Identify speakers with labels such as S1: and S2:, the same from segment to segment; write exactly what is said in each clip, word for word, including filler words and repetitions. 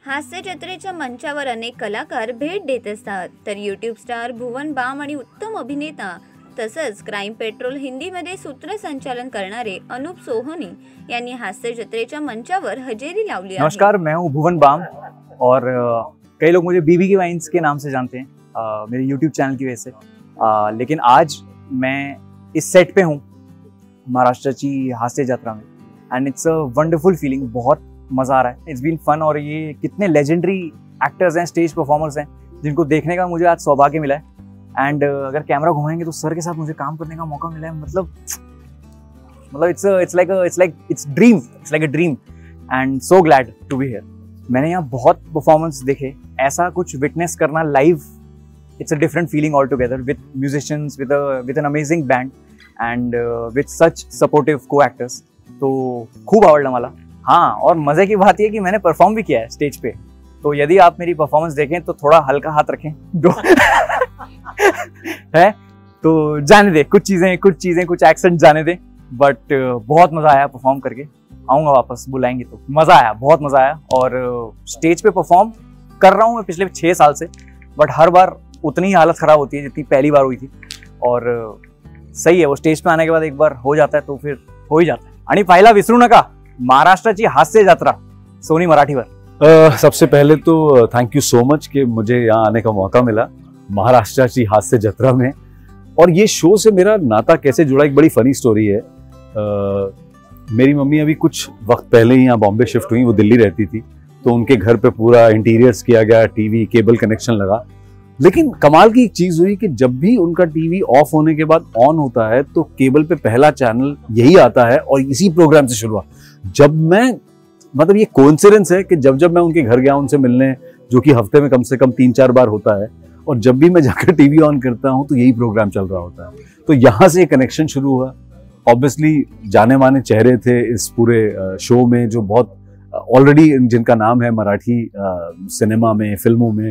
S1: हास्य जत्रेच्या मंचावर अनेक कलाकार भेट देत असतात, तर यूट्यूब स्टार भुवन बाम आणि उत्तम अभिनेता तसंच क्राइम पेट्रोल हिंदीमध्ये सूत्रसंचालन करणारे अनूप सोहनी यांनी हास्य जत्रेच्या मंचावर हजेरी लावली आहे।
S2: नमस्कार, मैं हूं भुवन बाम और कई लोग मुझे बीबी की वाइन्स के नाम से जानते हैं आ, मेरे यूट्यूब चैनल की वजह से। आ, लेकिन आज मैं इस सेट पे हूँ महाराष्ट्र हास्य यात्रा में and it's a wonderful feeling. बहुत मज़ा आ रहा है, इट्स बीन फन। और ये कितने लेजेंडरी एक्टर्स हैं, स्टेज परफॉर्मर्स हैं जिनको देखने का मुझे आज सौभाग्य मिला है। एंड uh, अगर कैमरा घुमाएंगे तो सर के साथ मुझे काम करने का मौका मिला है। मतलब मतलब it's it's like it's like it's dream it's like a dream and so glad to be here. मैंने यहाँ बहुत परफॉर्मेंस देखे, ऐसा कुछ विटनेस करना live, it's a different feeling all together with musicians, with with an amazing band and with such supportive co actors. तो खूब आवडलं मला। हाँ, और मज़े की बात यह कि मैंने परफॉर्म भी किया है स्टेज पे, तो यदि आप मेरी परफॉर्मेंस देखें तो थोड़ा हल्का हाथ रखें जो है, तो जाने दे कुछ चीज़ें कुछ चीज़ें कुछ एक्सेंट जाने दे। बट बहुत मज़ा आया परफॉर्म करके, आऊँगा वापस, बुलाएंगे तो। मज़ा आया, बहुत मज़ा आया। और स्टेज पे परफॉर्म कर रहा हूँ मैं पिछले छः साल से, बट हर बार उतनी ही हालत ख़राब होती है जितनी पहली बार हुई थी। और सही है, वो स्टेज पे आने के बाद एक बार हो जाता है तो फिर हो ही जाता है। आणि पाहायला विसरू नका महाराष्ट्राची हास्य यात्रा सोनी मराठीवर।
S3: uh, सबसे पहले तो थैंक यू सो मच कि मुझे यहाँ आने का मौका मिला महाराष्ट्राची हास्य यात्रा में। और ये शो से मेरा नाता कैसे जुड़ा, एक बड़ी फनी स्टोरी है। uh, मेरी मम्मी अभी कुछ वक्त पहले ही यहाँ बॉम्बे शिफ्ट हुई, वो दिल्ली रहती थी, तो उनके घर पे पूरा इंटीरियर्स किया गया, टीवी केबल कनेक्शन लगा। लेकिन कमाल की एक चीज हुई कि जब भी उनका टीवी ऑफ होने के बाद ऑन होता है तो केबल पे पहला चैनल यही आता है और इसी प्रोग्राम से शुरुआत। जब मैं मतलब ये कोइंसिडेंस है कि जब जब मैं उनके घर गया उनसे मिलने, जो कि हफ्ते में कम से कम तीन चार बार होता है, और जब भी मैं जाकर टीवी ऑन करता हूं तो यही प्रोग्राम चल रहा होता है। तो यहाँ से कनेक्शन शुरू हुआ। ऑब्वियसली जाने माने चेहरे थे इस पूरे शो में, जो बहुत ऑलरेडी जिनका नाम है मराठी सिनेमा में, फिल्मों में।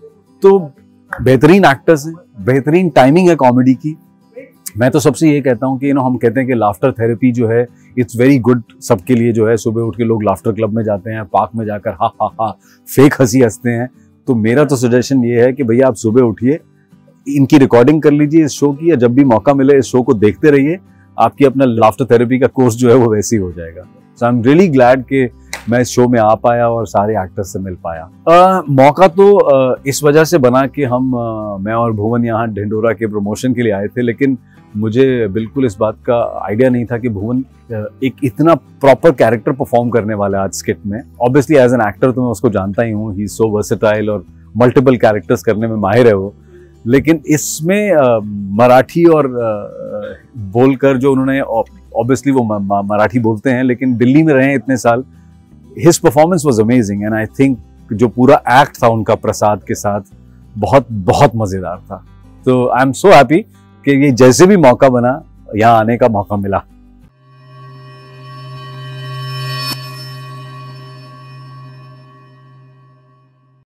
S3: तो बेहतरीन एक्टर्स हैं, बेहतरीन टाइमिंग है कॉमेडी की। मैं तो सबसे ये कहता हूँ कि यू नो हम कहते हैं कि लाफ्टर थेरेपी जो है इट्स वेरी गुड सबके लिए। जो है सुबह उठ के लोग लाफ्टर क्लब में जाते हैं, पार्क में जाकर हा हा हा फेक हंसी हंसते हैं। तो मेरा तो सजेशन ये है कि भैया आप सुबह उठिए, इनकी रिकॉर्डिंग कर लीजिए इस शो की, या जब भी मौका मिले इस शो को देखते रहिए। आपकी अपना लाफ्टर थेरेपी का कोर्स जो है वो वैसे ही हो जाएगा। So I am really glad कि मैं इस शो में आ पाया और सारे एक्टर्स से मिल पाया। आ, मौका तो आ, इस वजह से बना कि हम आ, मैं और भुवन यहाँ ढिंढोरा के प्रमोशन के लिए आए थे, लेकिन मुझे बिल्कुल इस बात का आइडिया नहीं था कि भुवन एक इतना प्रॉपर कैरेक्टर परफॉर्म करने वाला है आज स्किट में। ऑब्वियसली एज एन एक्टर तो मैं उसको जानता ही हूँ, ही इज सो वर्सेटाइल और मल्टीपल कैरेक्टर्स करने में माहिर है वो। लेकिन इसमें आ, मराठी और आ, बोलकर जो उन्होंने, ऑब्वियसली वो मराठी बोलते हैं लेकिन दिल्ली में रहे इतने साल, his performance was amazing. And I think जो पूरा एक्ट था उनका प्रसाद के साथ बहुत बहुत मजेदार था। तो आई एम सो हैप्पी कि ये जैसे भी मौका बना यहाँ आने का मौका मिला।